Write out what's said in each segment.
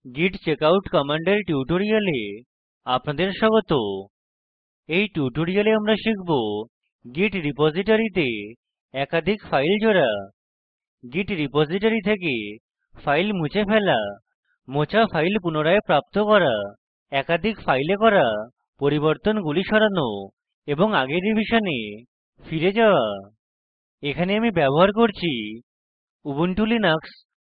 git checkout কমান্ডের টিউটোরিয়ালে আপনাদের স্বাগত। এই টিউটোরিয়ালে আমরা শিখব git রিপোজিটরীতে একাধিক ফাইল জোড়া, git রিপোজিটরী থেকে ফাইল মুছে ফেলা, মোছা ফাইল পুনরায় প্রাপ্ত করা, একাধিক ফাইলে করা পরিবর্তনগুলি সরানো এবং আগের রিভিশনে ফিরে যাওয়া। এখানে আমি ব্যবহার করছি উবুন্টু লিনাক্স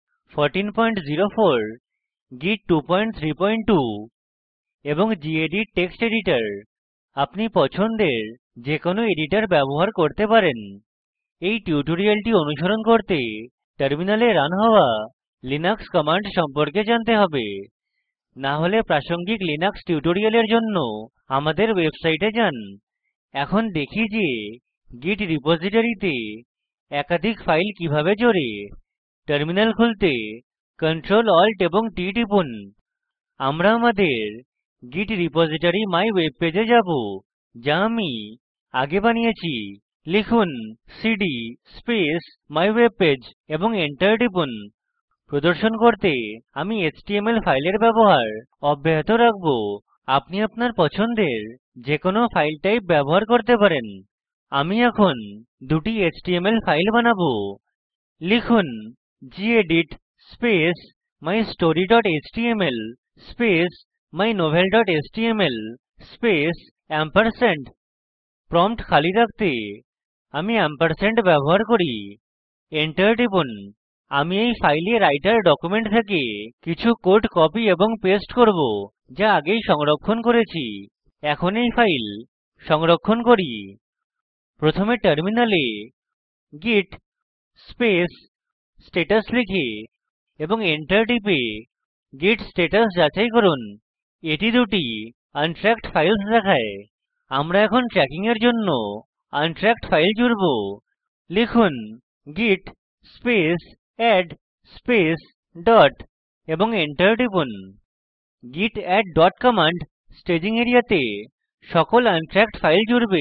1404, git 232 এবং gedit টেক্সট এডিটর। আপনি পছন্দের যে কোনো এডিটর ব্যবহার করতে পারেন। এই টিউটোরিয়ালটি অনুসরণ করতে টার্মিনালে রান হওয়া লিনাক্স কমান্ড সম্পর্কে জানতে হবে। না হলে প্রাসঙ্গিক লিনাক্স টিউটোরিয়ালের জন্য আমাদের ওয়েবসাইটে যান। এখন দেখি যে git রিপোজিটরীতে একাধিক ফাইল কিভাবে জোড়ে। টার্মিনাল খুলতে Ctrl Alt এবং T টিপুন। আমরা আমাদের git রিপোজিটরি মাইওয়েবপেজ এ যাবো, যা আমি আগে বানিয়েছি। লিখুন cd স্পেস মাইওয়েবপেজ এবং এন্টার টিপুন। প্রদর্শন করতে আমি html ফাইলের ব্যবহার অব্যাহত রাখবো। আপনি আপনার পছন্দের যে কোনো ফাইল টাইপ ব্যবহার করতে পারেন। আমি এখন দুটি html ফাইল বানাবো। লিখুন gedit space mystory.html space mynovel.html space ampersand। Prompt খালি রাখতে আমি ampersand ব্যবহার করি। এন্টার টিপুন। আমি এই ফাইলে রাইটার ডকুমেন্ট থেকে কিছু কোড কপি এবং পেস্ট করব, যা আগেই সংরক্ষণ করেছি। এখন এই ফাইল সংরক্ষণ করি। প্রথমে টার্মিনালে git স্পেস স্ট্যাটাস লিখে এবং এন্টার টিপে git স্ট্যাটাস যাচাই করুন। এটি দুটি আনট্র্যাকড ফাইলস দেখায়। আমরা এখন ট্র্যাকিং এর জন্য আনট্র্যাকড ফাইল জুড়ব। লিখুন git space add space dot এবং এন্টার টিপুন। git add dot command staging এরিয়াতে সকল আনট্র্যাকড ফাইল জুড়বে।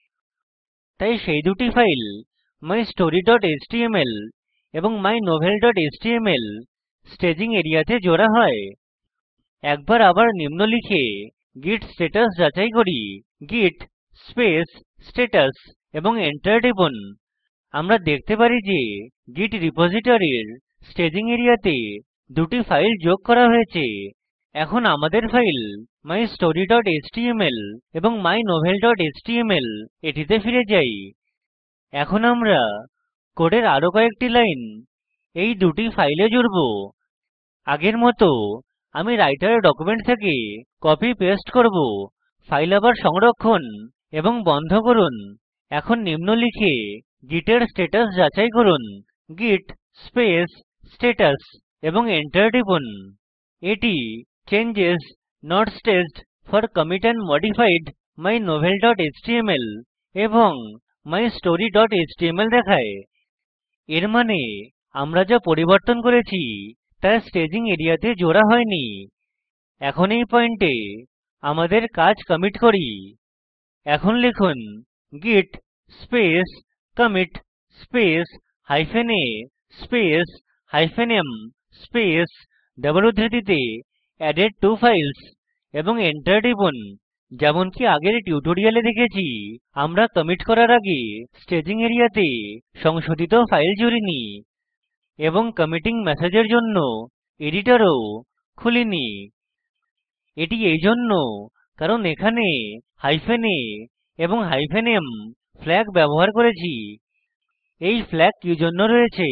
তাই সেই দুটি ফাইল mystory.html এবং mynovel.html স্টেজিং এরিয়াতে জোড়া হয়। একবার আবার নিম্ন লিখে git স্ট্যাটাস যাচাই করি। git স্পেস স্ট্যাটাস এবং এন্টার টিপুন। আমরা দেখতে পারি যে git রিপোজিটরীর স্টেজিং এরিয়াতে দুটি ফাইল যোগ করা হয়েছে। এখন আমাদের ফাইল mystory.html এবং mynovel.html এটিতে ফিরে যাই। এখন আমরা কোডের আরো কয়েকটি লাইন এই দুটি ফাইলে জুড়ব। আগের মত আমি রাইটার ডকুমেন্ট থেকে কপি পেস্ট করব। ফাইল আবার সংরক্ষণ এবং বন্ধ করুন। এখন নিম্ন লিখে git এর স্ট্যাটাস যাচাই করুন। git স্পেস স্ট্যাটাস এবং এন্টার টিপুন। এটি changes not staged for commit and modified mynovel.html এবং mystory.html দেখায়। এর মানে আমরা যা পরিবর্তন করেছি তা স্টেজিং এরিয়াতে জোড়া হয়নি। এখন এই পয়েন্টে আমাদের কাজ কমিট করি। এখন লিখুন git space commit space -a space -m space double উদ্ধৃতিতে added two files এবং এন্টার টিপুন। যেমনকি আগের টিউটোরিয়ালে দেখেছি, আমরা কমিট করার আগে স্টেজিং এরিয়াতে সংশোধিত ফাইল জুড়িনি এবং কমিটিং ম্যাসেজের জন্য এডিটরও খুলিনি। এটি এইজন্য কারণ এখানে -a এবং -m ফ্ল্যাগ ব্যবহার করেছি। এই ফ্ল্যাগ কি জন্য রয়েছে?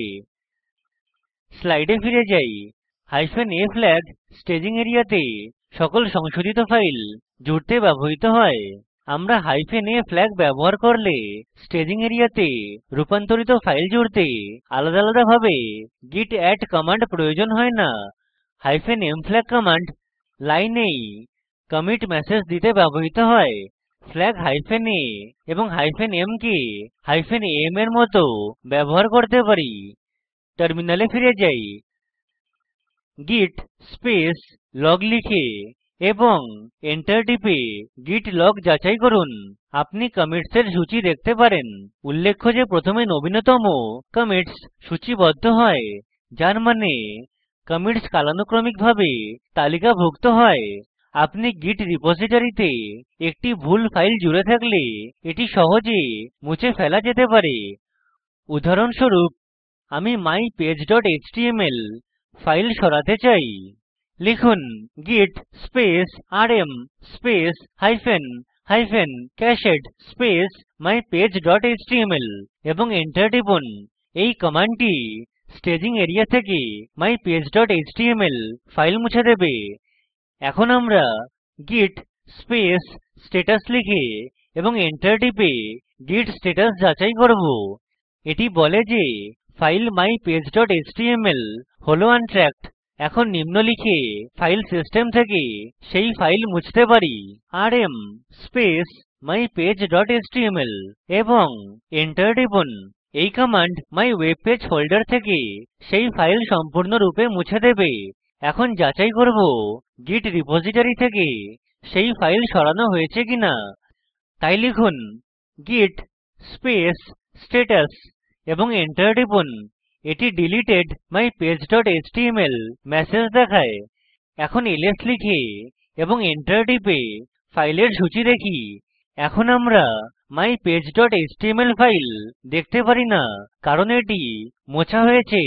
স্লাইডে ফিরে যাই। -a ফ্ল্যাগ স্টেজিং এরিয়াতে সকল সংশোধিত ফাইল জুড়তে ব্যবহৃত হয়। আমরা -a ফ্ল্যাগ ব্যবহার করলে স্টেজিং এরিয়াতে রূপান্তরিত ফাইল জুড়তে আলাদা ভাবে git add কমান্ড প্রয়োজন হয় না। -m ফ্ল্যাগ কমান্ড লাইনেই কমিট ম্যাসেজ দিতে ব্যবহৃত হয়। ফ্ল্যাগ -a এবং -m কে -am এর মত ব্যবহার করতে পারি। টার্মিনালে ফিরে যাই। git স্পেস log লিখে এবং এন্টার টিপে git log যাচাই করুন। আপনি কমিটস এর সূচী দেখতে পারেন। উল্লেখ্য যে প্রথমে নবীনতম কমিটস সূচীবদ্ধ হয়, যার মানে commits কালানুক্রমিকভাবে তালিকাভুক্ত হয়। আপনি git রিপোজিটরীতে একটি ভুল ফাইল জুড়ে থাকলে এটি সহজে মুছে ফেলা যেতে পারে। উদাহরণস্বরূপ, আমি mypage html ফাইল সরাতে চাই। লিখুন git space rm space hyphen hyphen cached space mypage html এবং enter টিপুন। এই কমান্ডটি staging এরিয়া থেকে mypage html ফাইল মুছে দেবে। এখন আমরা git space status লিখে এবং enter টিপে git status যাচাই করব। এটি বলে যে ফাইল mypage html হল untracked। এখন নিম্ন লিখে ফাইল সিস্টেম থেকে সেই ফাইল মুছতে পারি, rm space mypage html এবং enter টিপুন। এই কমান্ড mywebpage ফোল্ডার থেকে সেই ফাইল সম্পূর্ণরূপে মুছে দেবে। এখন যাচাই করব git রিপোজিটরী থেকে সেই ফাইল সরানো হয়েছে কিনা। তাই লিখুন git space status এবং enter টিপুন। এটি deleted mypage html ম্যাসেজ দেখায়। এখন ls লিখে এবং enter টিপে ফাইলের সূচী দেখি। এখন আমরা mypage html ফাইল দেখতে পারি না, কারণ এটি মোছা হয়েছে।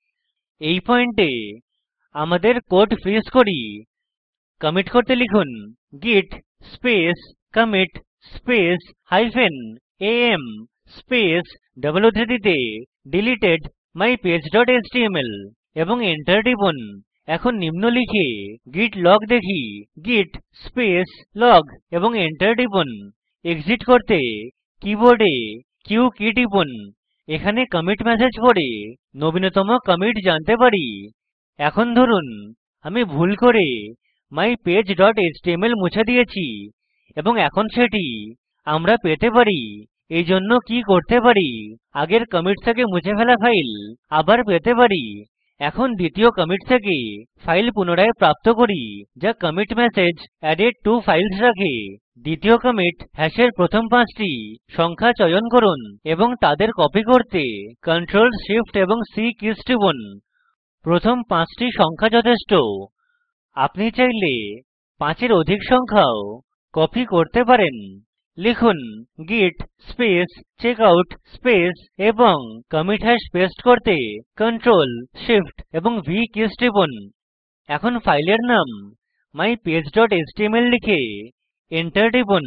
এই পয়েন্টে আমাদের কোড ফ্রিজ করি। কমিট করতে লিখুন git space commit space hyphen am space double উদ্ধৃতিতে deleted mypage html এবং enter টিপুন। এখন নিম্ন লিখে git log দেখি, git space log এবং enter টিপুন। এক্সিট করতে কীবোর্ডে q key টিপুন। এখানে commit ম্যাসেজ পড়ে নবীনতম commit জানতে পারি। এখন ধরুন আমি ভুল করে mypage html মুছে দিয়েছি এবং এখন সেটি আমরা পেতে পারি। এই জন্য কি করতে পারি, আগের commit থেকে মুছে ফেলা ফাইল আবার পেতে পারি। এখন দ্বিতীয় commit থেকে ফাইল পুনরায় প্রাপ্ত করি, যা commit message added to files রাখে। দ্বিতীয় commit হ্যাশের প্রথম 5টি সংখ্যা চয়ন করুন এবং তাদের কপি করতে ctrl shift এবং c কীস টিপুন। প্রথম 5টি সংখ্যা যথেষ্ট। আপনি চাইলে 5 এর অধিক সংখ্যাও কপি করতে পারেন। লিখুন git space checkout space এবং commit hash paste করতে ctrl shift এবং v কীস টিপুন। এখন ফাইলের নাম mypage html লিখে enter টিপুন।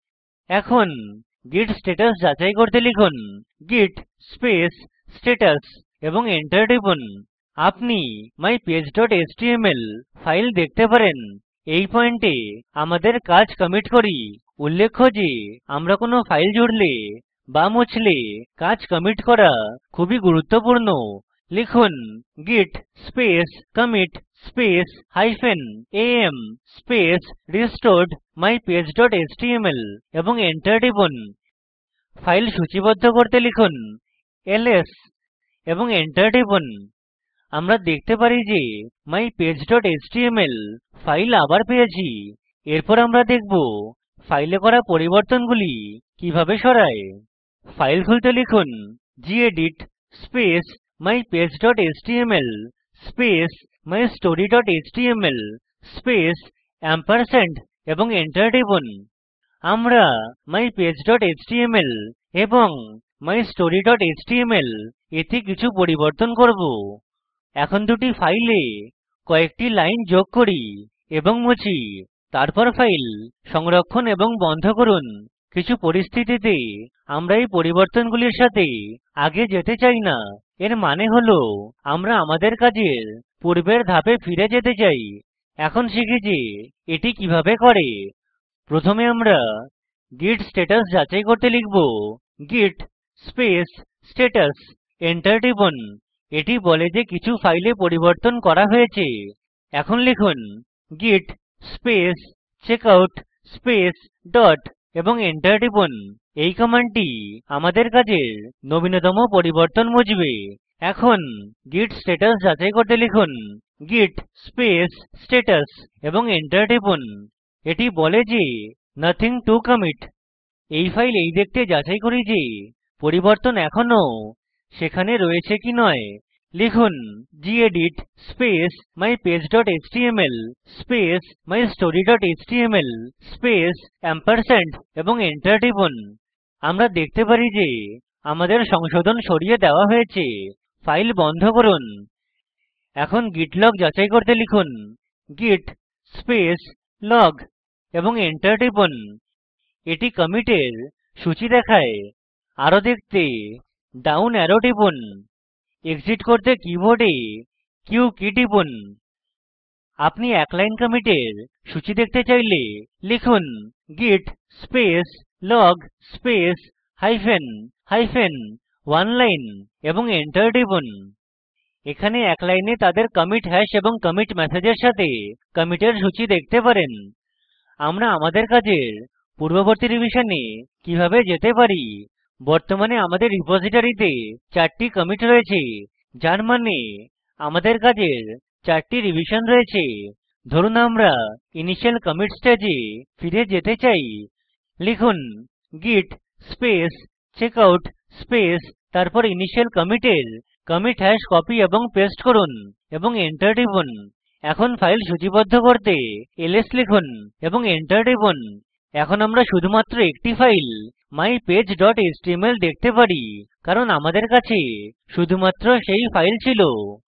এখন git status যাচাই করতে লিখুন git space status এবং enter টিপুন। আপনি mypage html ফাইল দেখতে পারেন। এই পয়েন্টে আমাদের কাজ কমিট করি। উল্লেখ্য যে আমরা কোনো ফাইল জুড়লে বা মুছলে কাজ কমিট করা খুবই গুরুত্বপূর্ণ। লিখুন git space commit space hyphen am space restored mypage html এবং enter টিপুন। ফাইল সূচীবদ্ধ করতে লিখুন ls এবং enter টিপুন। আমরা দেখতে পারি যে mypage html ফাইল আবার পেয়েছি। এরপর আমরা দেখব ফাইলে করা পরিবর্তনগুলি কিভাবে সরায়। ফাইল খুলতে লিখুন gedit space mypage html space mystory html space ampersand এবং enter টিপুন। আমরা mypage html এবং mystory html এতে কিছু পরিবর্তন করব। এখন দুটি ফাইলে কয়েকটি লাইন যোগ করি এবং মুছি। তারপর ফাইল সংরক্ষণ এবং বন্ধ করুন। কিছু পরিস্থিতিতে আমরা এই পরিবর্তনগুলির সাথে আগে যেতে চাই না। এর মানে হলো আমরা আমাদের কাজের পূর্বের ধাপে ফিরে যেতে চাই। এখন শিখি যে এটি কিভাবে করে। প্রথমে আমরা git status যাচাই করতে লিখব git space status enter টিপুন। এটি বলে যে কিছু ফাইলে পরিবর্তন করা হয়েছে। এখন লিখুন git space checkout space dot এবং enter টিপুন। এই কমান্ডটি আমাদের কাজের নবীনতম পরিবর্তন মুছবে। এখন git status যাচাই করতে লিখুন git space status এবং enter টিপুন। এটি বলে যে nothing to commit। এই ফাইল এই দেখতে যাচাই করি যে পরিবর্তন এখনও সেখানে রয়েছে কি নয়। লিখুন gedit space mypage.html space mystory.html space ampersand এবং enter টিপুন। আমরা দেখতে পারি যে আমাদের সংশোধন সরিয়ে দেওয়া হয়েছে। ফাইল বন্ধ করুন। এখন git log যাচাই করতে লিখুন git space log এবং enter টিপুন। এটি কমিটের সূচী দেখায়। আরো দেখতে ডাউন অ্যারো টিপুন। এক্সিট করতে কীবোর্ডে q কী টিপুন। আপনি এক লাইন কমিটের সূচী দেখতে চাইলে লিখুন git space log space hyphen hyphen one line এবং enter টিপুন। এখানে এক লাইনে তাদের কমিট হ্যাশ এবং কমিট মেসেজের সাথে কমিটের সূচী দেখতে পারেন। আমরা আমাদের কাজের পূর্ববর্তী রিভিশনে কিভাবে যেতে পারি। বর্তমানে আমাদের রিপোজিটরীতে 4টি কমিট রয়েছে, যার মানে আমাদের কাজের 4টি রিভিশন রয়েছে। ধরুন আমরা ইনিশিয়াল কমিট স্টেজে ফিরে যেতে চাই। লিখুন git space checkout space তারপর ইনিশিয়াল কমিটের কমিট হ্যাশ কপি এবং পেস্ট করুন এবং enter টিপুন। এখন ফাইল সূচীবদ্ধ করতে ls লিখুন এবং enter টিপুন। এখন আমরা শুধুমাত্র একটি ফাইল mypage.html দেখতে পারি, কারণ আমাদের কাছে শুধুমাত্র সেই ফাইল ছিল।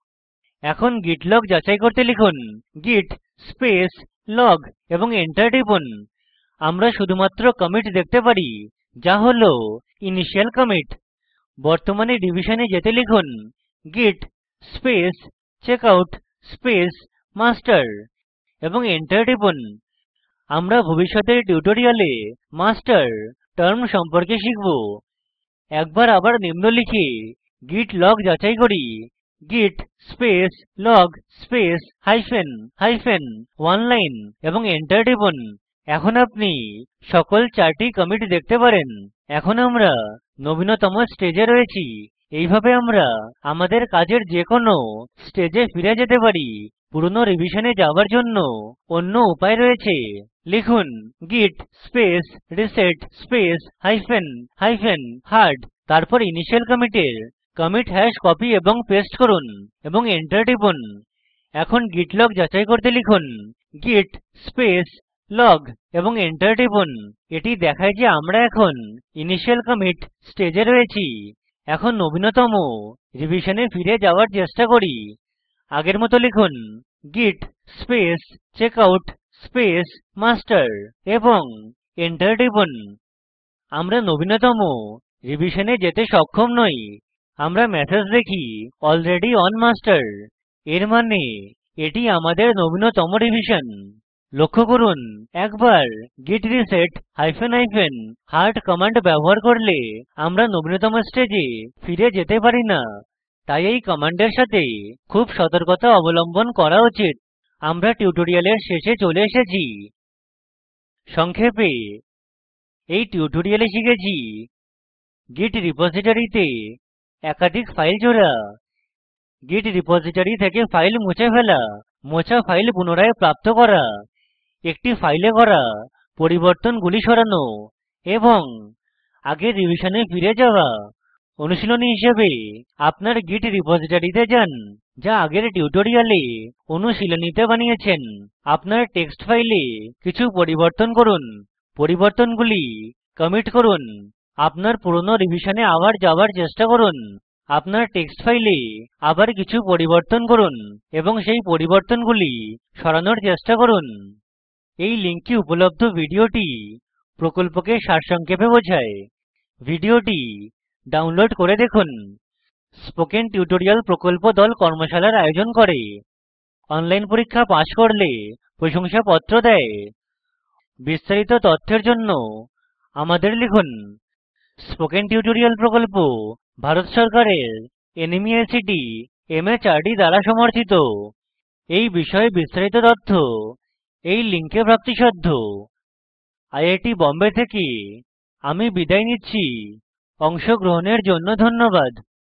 এখন git log যাচাই করতে লিখুন git space log এবং enter টিপুন। আমরা শুধুমাত্র কমিট দেখতে পারি, যা হলো ইনিশিয়াল কমিট। বর্তমানে রিভিশনে যেতে লিখুন git space checkout space master এবং enter টিপুন। আমরা ভবিষ্যতের টিউটোরিয়ালে মাস্টার টার্ম সম্পর্কে শিখব। একবার আবার নিম্ন লিখে git log যাচাই করি git space log space hyphen hyphen one line এবং enter টিপুন। এখন আপনি সকল 4টি কমিট দেখতে পারেন। এখন আমরা নবীনতম স্টেজে রয়েছি। এইভাবে আমরা আমাদের কাজের যে কোনো স্টেজে ফিরে যেতে পারি। পুরনো রিভিশনে যাওয়ার জন্য অন্য উপায় রয়েছে। লিখুন git space reset space hyphen hyphen hard তারপর ইনিশিয়াল কমিটের কমিট হ্যাশ কপি এবং পেস্ট করুন এবং enter টিপুন। এখন git log যাচাই করতে লিখুন git space log এবং enter টিপুন। এটি দেখায় যে আমরা এখন ইনিশিয়াল কমিট স্টেজে রয়েছি। এখন নবীনতম রিভিশনে ফিরে যাওয়ার চেষ্টা করি। আগের মতো লিখুন git space checkout space master এবং enter টিপুন। আমরা নবীনতম রিভিশনে যেতে সক্ষম নই। আমরা মেসেজ দেখি already on master, এর মানে এটি আমাদের নবীনতম রিভিশন। লক্ষ্য করুন একবার git reset hyphen hyphen hard command ব্যবহার করলে আমরা নবীনতম স্টেজে ফিরে যেতে পারি না। তাই এই কমান্ডের সাথে খুব সতর্কতা অবলম্বন করা উচিত। আমরা টিউটোরিয়ালের শেষে চলে এসেছি। সংক্ষেপে এই টিউটোরিয়ালে শিখেছি git রিপোজিটরীতে একাধিক ফাইল জোড়া, git রিপোজিটরী থেকে ফাইল মুছে ফেলা, মোছা ফাইল পুনরায় প্রাপ্ত করা, একটি ফাইলে করা পরিবর্তনগুলি সরানো এবং আগের রিভিশনে ফিরে যাওয়া। অনুশীলনী হিসেবে আপনার git রিপোজিটরীতে যান, যা আগের টিউটোরিয়ালে অনুশীলনীতে বানিয়েছেন। আপনার টেক্সট ফাইলে কিছু পরিবর্তন করুন, পরিবর্তনগুলি কমিট করুন। আপনার পুরনো রিভিশনে আবার যাওয়ার চেষ্টা করুন। আপনার টেক্সট ফাইলে আবার কিছু পরিবর্তন করুন এবং সেই পরিবর্তনগুলি সরানোর চেষ্টা করুন। এই লিঙ্কে উপলব্ধ ভিডিওটি প্রকল্পকে সারসংক্ষেপে বোঝায়। ভিডিওটি ডাউনলোড করে দেখুন। স্পোকেন টিউটোরিয়াল প্রকল্প দল কর্মশালার আয়োজন করে। অনলাইন পরীক্ষা পাস করলে প্রশংসাপত্র দেয়। বিস্তারিত তথ্যের জন্য আমাদের লিখুন। স্পোকেন টিউটোরিয়াল প্রকল্প ভারত সরকারের NMEICT MHRD দ্বারা সমর্থিত। এই বিষয়ে বিস্তারিত তথ্য এই লিঙ্কে প্রাপ্তিসাধ্য। IIT বোম্বে থেকে আমি বিদায় নিচ্ছি। অংশগ্রহণের জন্য ধন্যবাদ।